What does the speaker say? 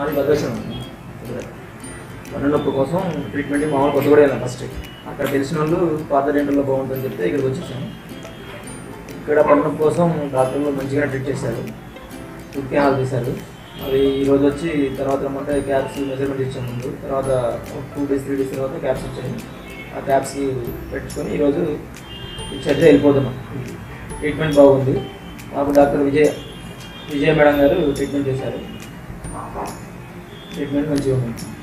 మాది భద్రాచలం పన్ను నొప్పి కోసం ట్రీట్మెంట్ మామూలు కొత్త కూడా వెళ్ళాను ఫస్ట్. అక్కడ తెలిసిన వాళ్ళు పాత డెంటల్లో బాగుంటుందని చెప్తే ఇక్కడికి వచ్చేసాను. ఇక్కడ పన్ను నొప్పి కోసం డాక్టర్లు మంచిగా ట్రీట్ చేశారు, రూట్ కెనాల్ తీశారు. అది ఈరోజు వచ్చి తర్వాత రమ్మంటే క్యాప్స్ మెజర్మెంట్ ఇచ్చాము ముందు, తర్వాత 2 days 3 days తర్వాత క్యాప్స్ వచ్చాయి. ఆ క్యాప్స్కి పెట్టుకొని ఈరోజు ఇచ్చైతే వెళ్ళిపోతున్నాం. ట్రీట్మెంట్ బాగుంది. మాకు డాక్టర్ విజయ మేడం గారు ట్రీట్మెంట్ చేశారు. ట్రీట్మెంట్ మంచిగా ఉంది.